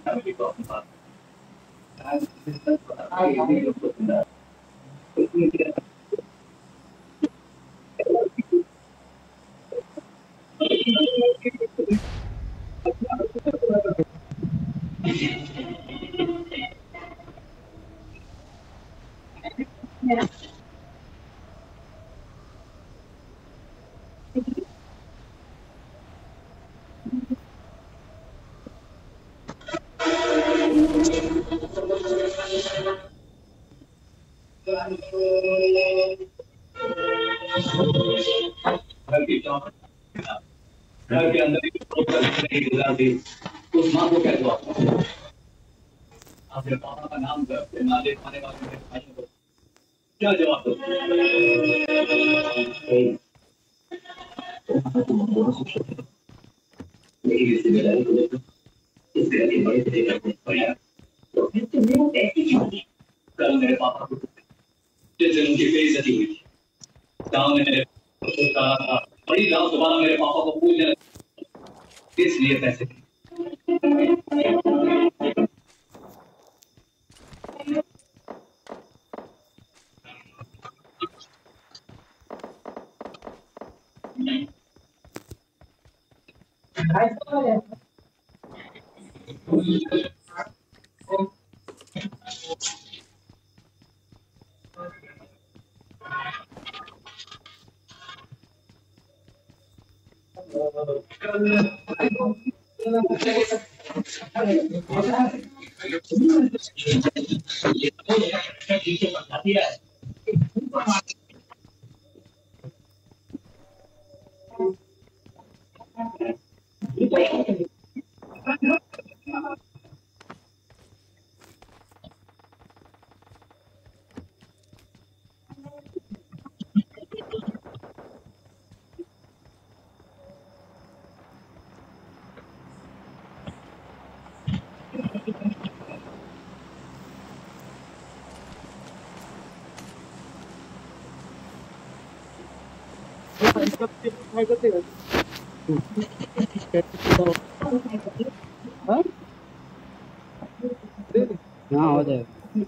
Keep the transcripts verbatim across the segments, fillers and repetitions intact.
घर के अंदर एक गुजार दी उस माँ को क्या जवाब अपने पापा का नाम कर ना ले पाने वाले मेरे भाई को क्या जवाब दो मेरी जिम्मेदारी को देखो इस घर के बड़े से लेकर तो फिर तुमने वो पैसे क्यों दिए कल मेरे पापा को जिस दिन उनकी बेइज्जती हुई थी गाँव में मेरे कहा था बड़ी गाँव दोबारा मेरे पापा को पूछने इसलिए पैसे थे हाँ हो जाएगा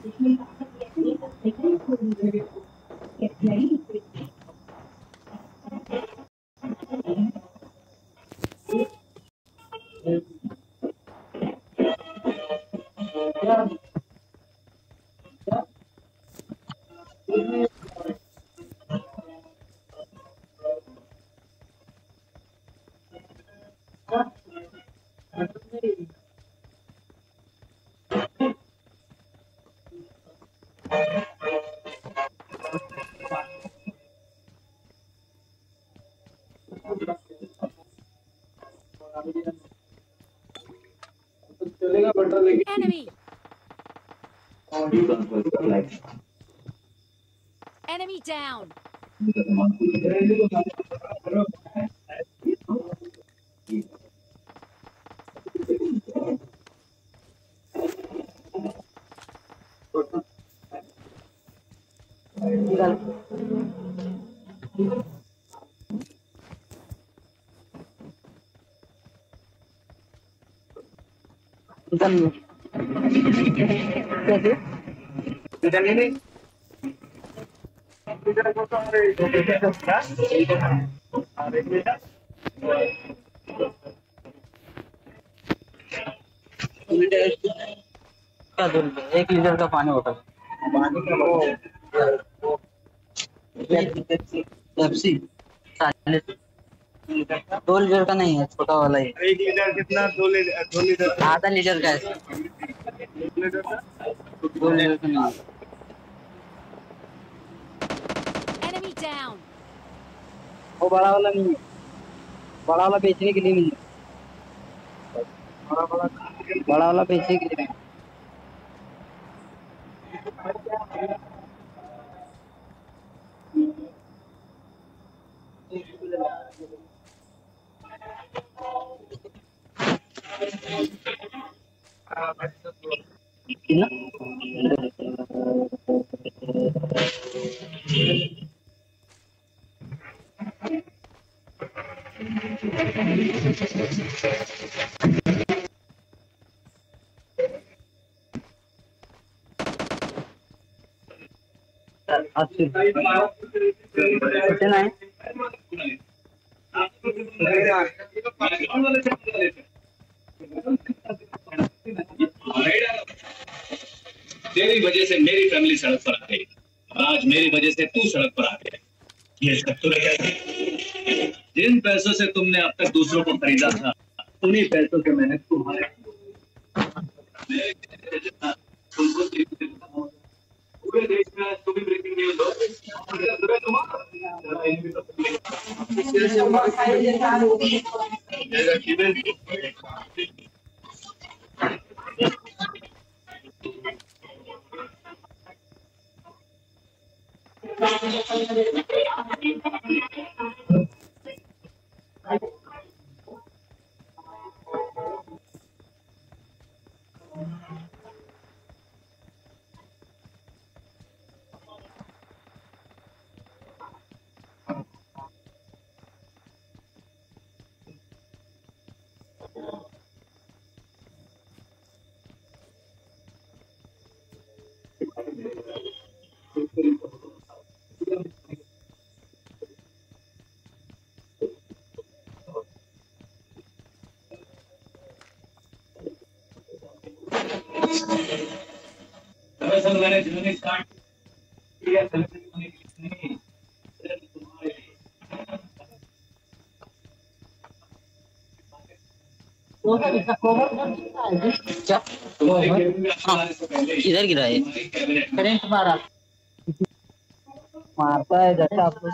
Enemy. Enemy down. एक लीटर का पानी बोतल पानी का वो पेप्सी दो लीटर का नहीं है छोटा वाला ही एक लीटर कितना दो लीटर दो लीटर आधा लीटर का है दो लीटर का दो लीटर का नहीं Enemy down. वो बड़ा वाला नहीं है बड़ा वाला बेचने के लिए नहीं बड़ा बड़ा बड़ा वाला बेचने के लिए कितना अस्सी कितना है? तेरी वजह से मेरी फैमिली सड़क पर आ गई। आज मेरी वजह से तू सड़क पर आ गया। ये सब तूने क्या किया? जिन पैसों से तुमने अब तक दूसरों को खरीदा था, उन्हीं पैसों से मैंने तुम्हारे तुमको पूरे देश में आज तुम्हें ब्रेकिंग न्यूज हो। दरअसल मैंने जर्नी स्टार्ट किया सेलिब्रेट होने के लिए नहीं, सिर्फ तुम्हारे लिए। तुम्हारी कैबिन में आने से पहले ही इधर गिरा है तुम्हारी कैबिनेट में करंट मारा मारता है जैसे आपको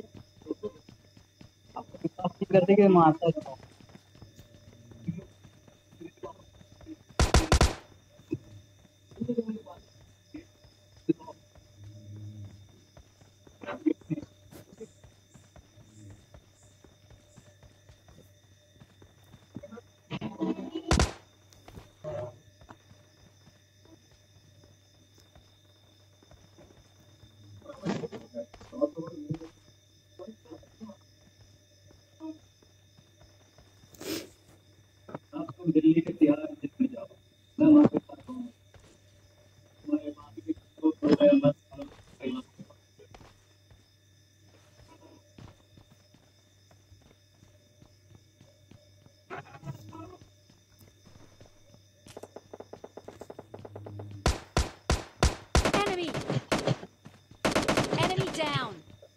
आपको करते के मारता है। तुम दिल्ली के तिहाड़ जेल में जाओ, मैं वहाँ पे साथ हूँ। तुम्हारे माँ की तो मैं मत Enemy! Enemy down!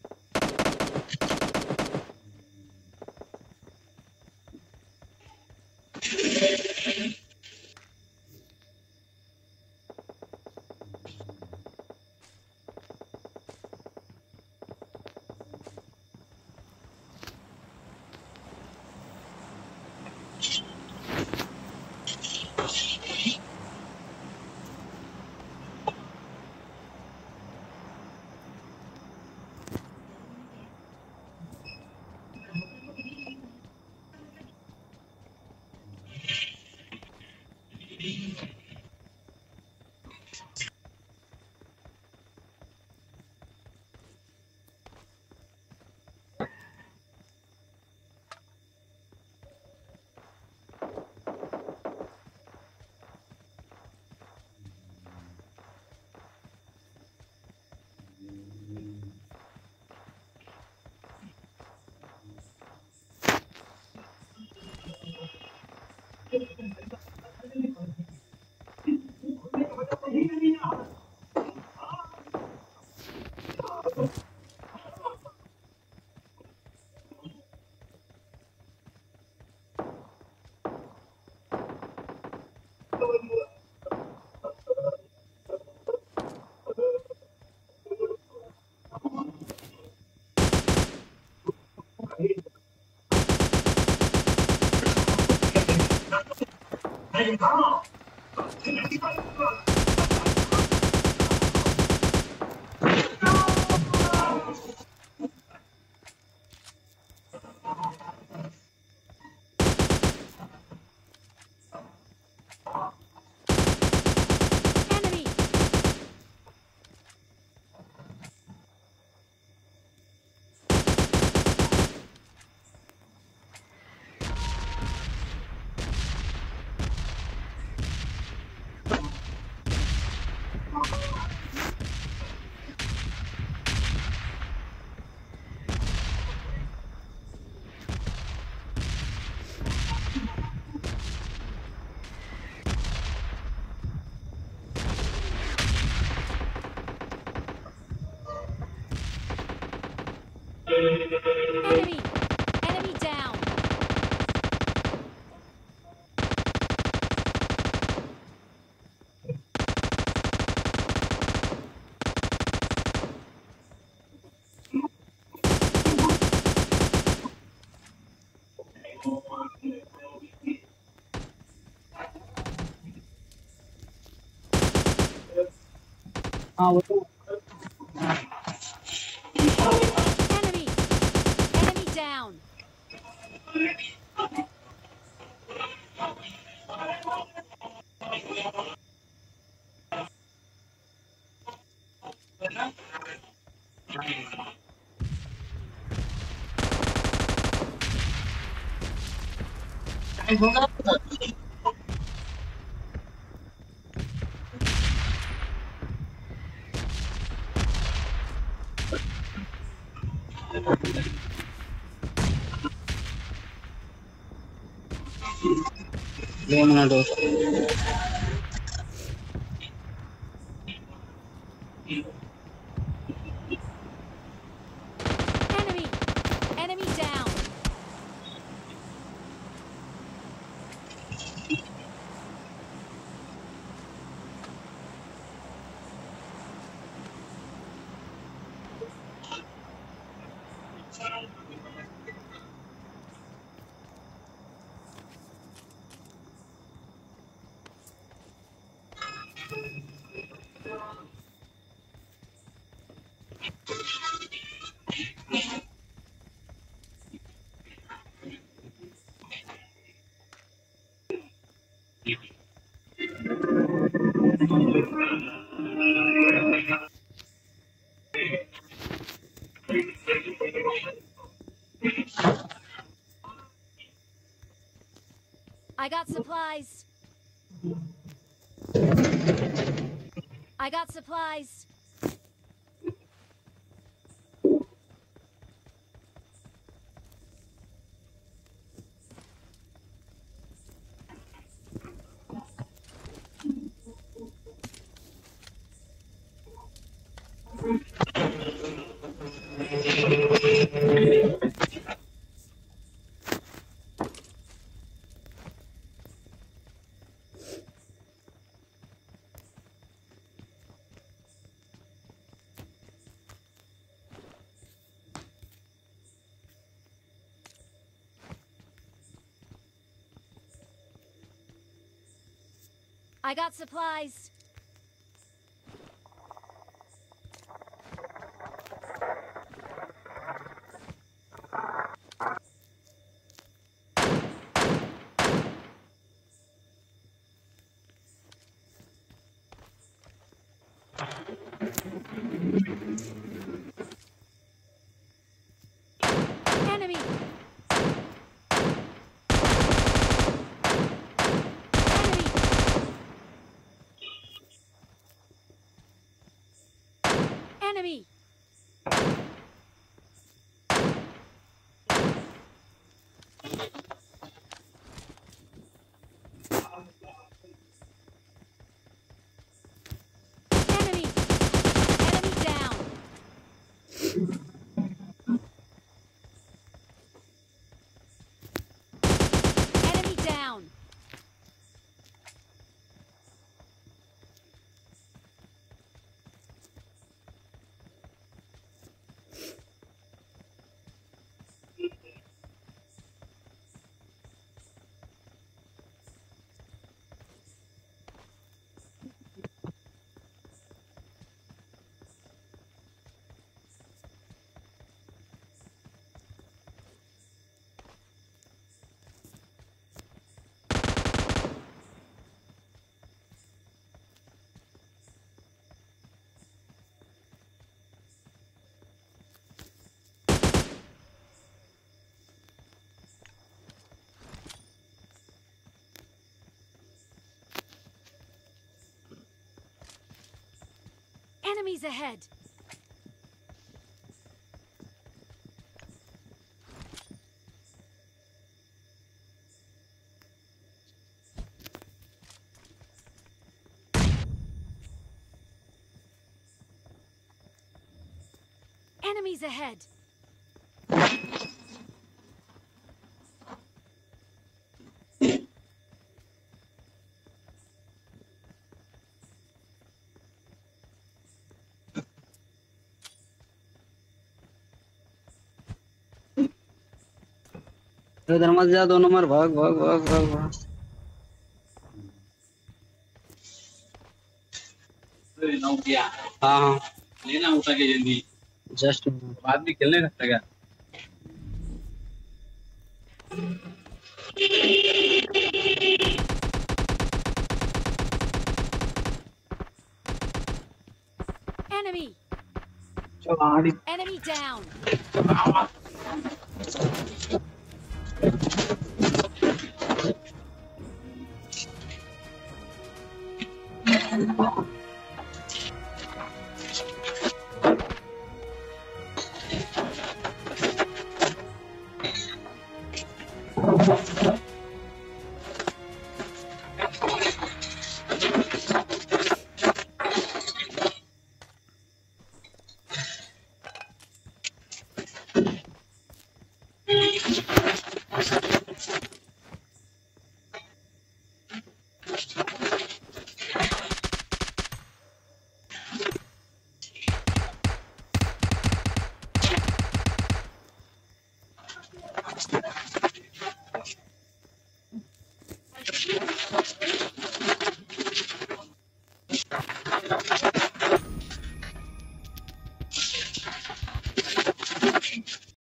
Enemy! Enemy! Enemy down! हाँ वो तो Enemy! Enemy down! दो मिनट हो Enemy! Enemy down! I got supplies! I got supplies! I got supplies! Enemy! Enemy! Enemy! Enemy down! Enemy down! Enemies ahead! Enemies ahead! उधर मत जा, दो number भाग भाग भाग भाग भाग। नौ किया। हाँ हाँ लेना उठा के जल्दी। जस्ट बाद में खेलने लगता क्या? Enemy. Enemy down.